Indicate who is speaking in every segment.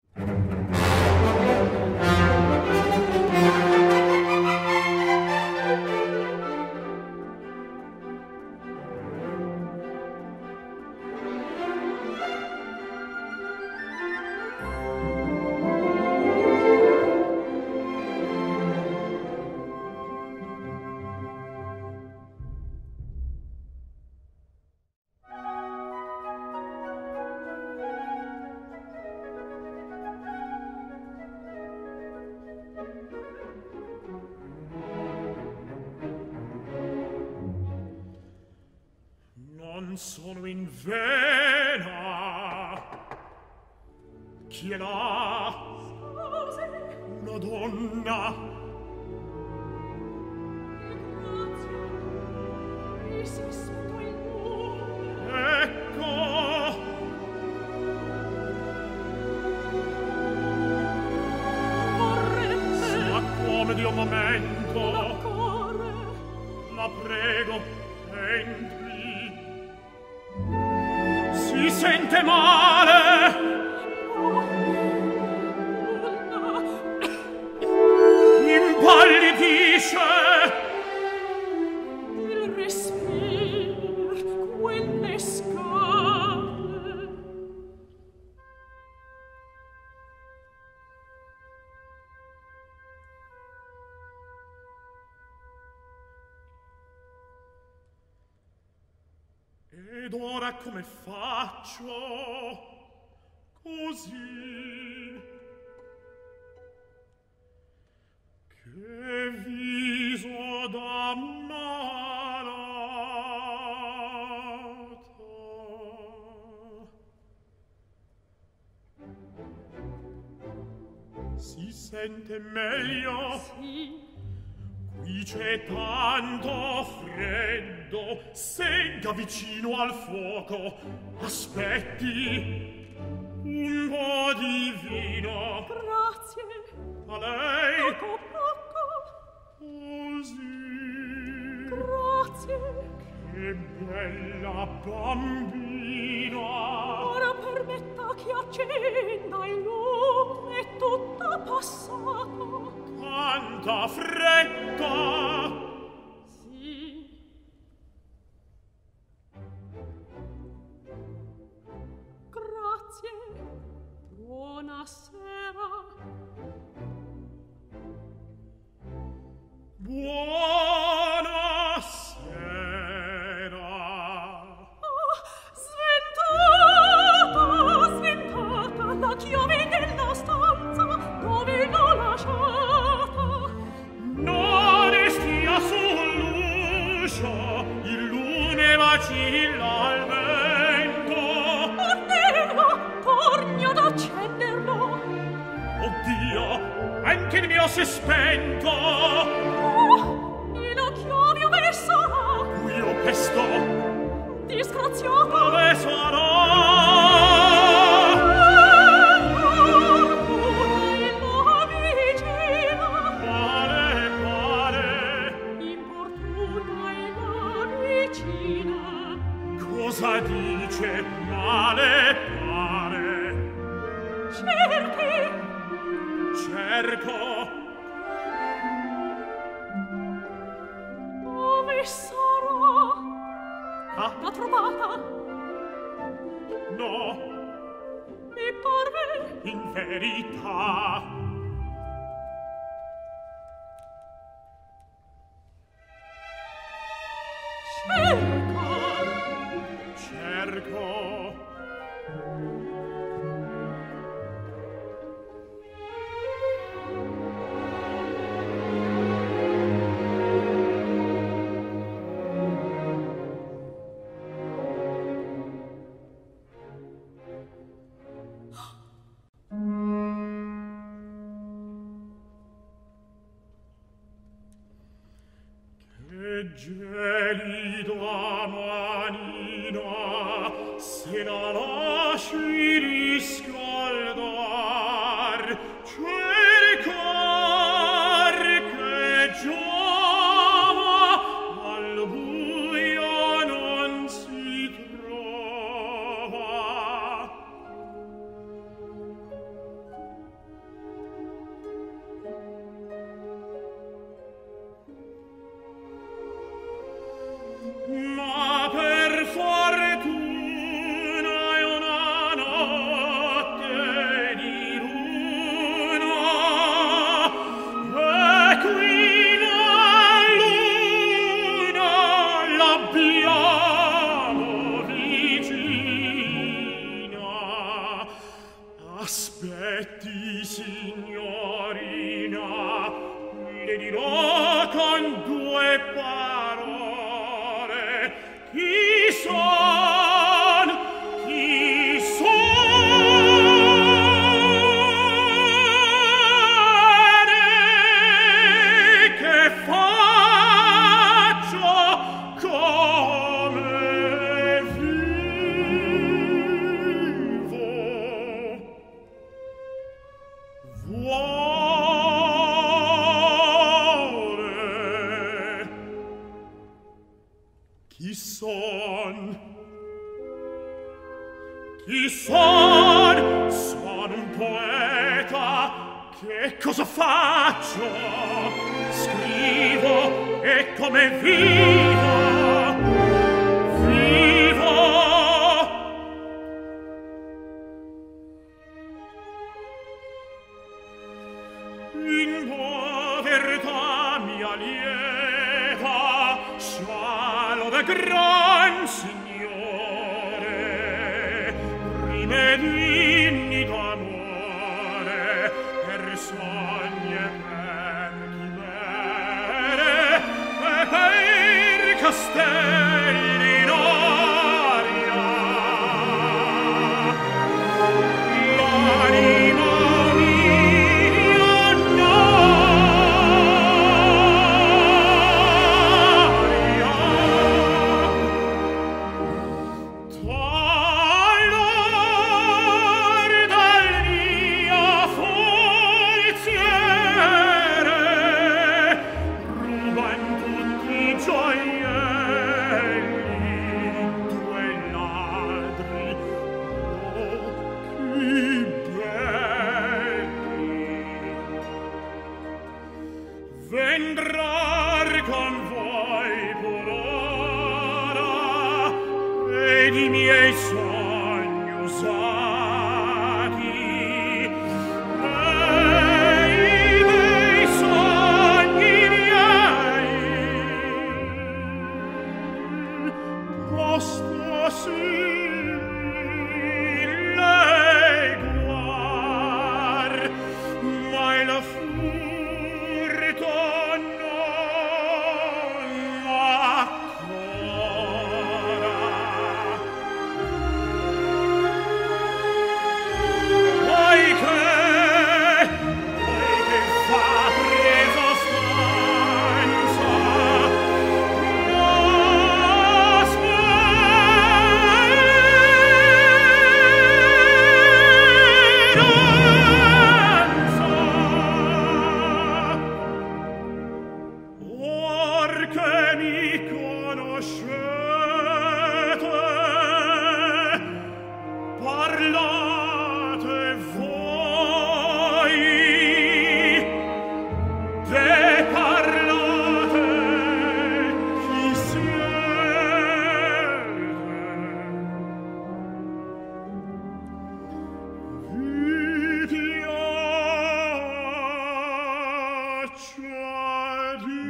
Speaker 1: Non sono in vena. Chi è là? Una donna. Ecco. S'accomodi un momento. La prego, entri. Si sente male. Impallidisce.
Speaker 2: Il respir, quelle scale.
Speaker 1: Ed ora come faccio? Così. Che viso da malata. Si sente meglio?
Speaker 2: Sì.
Speaker 1: Qui c'è tanto freddo, segga vicino al fuoco, aspetti un po' di vino.
Speaker 2: Grazie.
Speaker 1: A lei?
Speaker 2: Poco.
Speaker 1: Così.
Speaker 2: Grazie.
Speaker 1: Che bella bambina.
Speaker 2: Ora permetta che accenda il lume, è tutta passata.
Speaker 1: Quanta fretta!
Speaker 2: Sì. Grazie. Buonasera.
Speaker 1: Buonasera.
Speaker 2: Oh, sventata, la chiave della stanza, dove l'ho lasciata?
Speaker 1: Non stia sull'uscio, il lume vacilla al vento.
Speaker 2: Ordino, torni ad accenderlo.
Speaker 1: Oddio, anche il mio si è spento.
Speaker 2: Oh, e la chiave ove sarà?
Speaker 1: Qui io pesto.
Speaker 2: Disgraziata.
Speaker 1: Dove sarà? Cosa dice? Male pare.
Speaker 2: Cerchi.
Speaker 1: Cerco.
Speaker 2: Dove sarà?
Speaker 1: Ah?
Speaker 2: L'ha trovata?
Speaker 1: No,
Speaker 2: Mi parve.
Speaker 1: in verità.
Speaker 2: Cerca.
Speaker 1: Cerco. Che gelida manina, se la lasci riscaldar, cercar che giova al buio non si trova. Aspetti, signorina, le dirò con due parole chi son, chi son e che faccio come vuole. Chi son? Chi son? Sono un poeta. Che cosa faccio? Scrivo e come vivo. Vivo. In povertà mia lieta, scialo da gran signore, rimedini d'amore, per sogni e per chimere, e per castelli in aria. L'anima vendrar con voi per ora ed i miei sogni usati e i miei sogni miei posto sì lei guar mai la furto che mi conoscete, parlate voi, te parlate chi siete. Vi piaccia di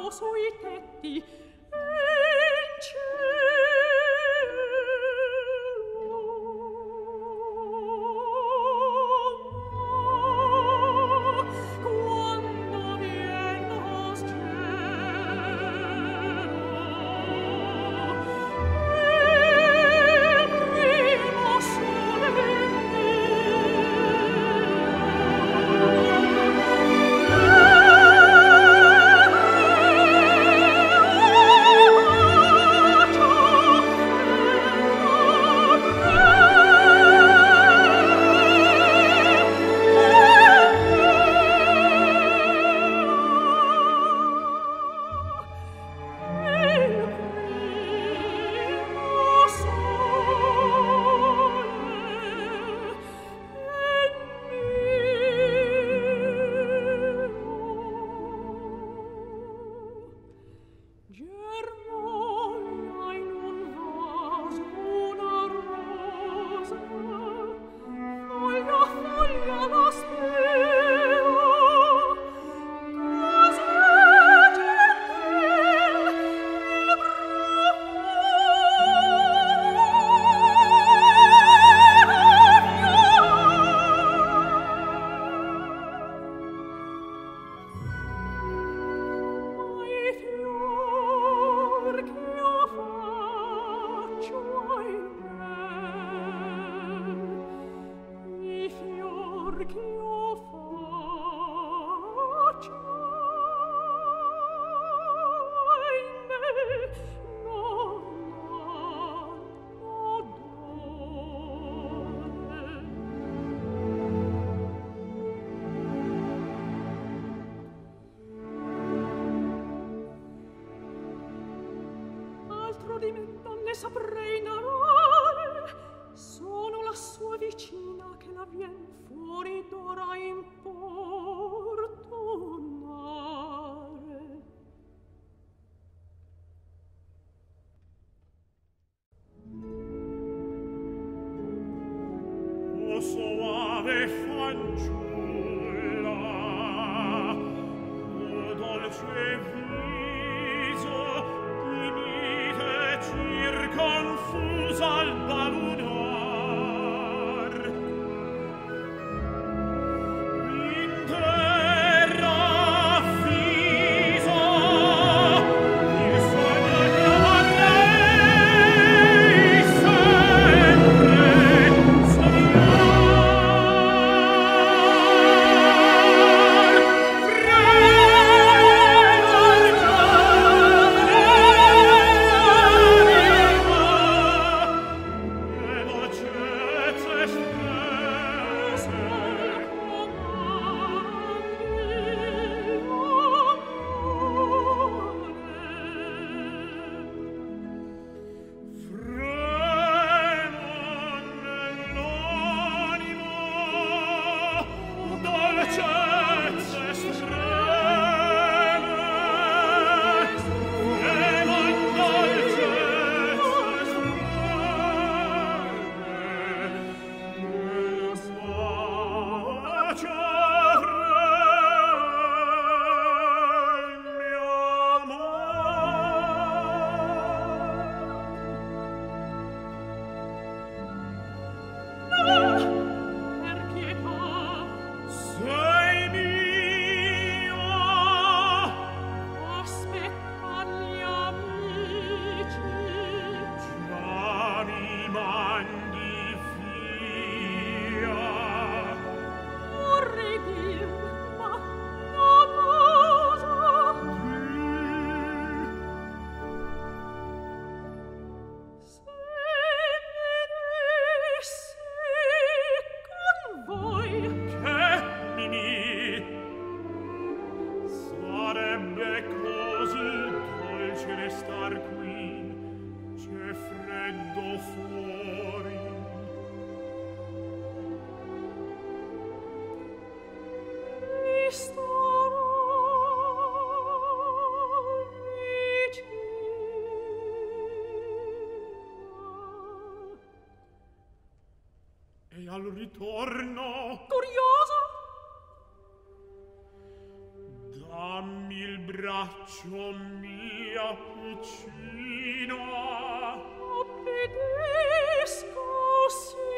Speaker 2: sui tetti e in cielo. Quando vien lo primo sole di me non ne saprei narrare, sono la sua vicina che la vien fuori d'ora importunare.
Speaker 1: O soave fanciulla, o dolce viso, confusa al balunar, in terra fiso il sogno che vorrei sempre e al ritorno
Speaker 2: curiosa
Speaker 1: da Dammi il braccio, mia piccina.
Speaker 2: Obbedisco, sì.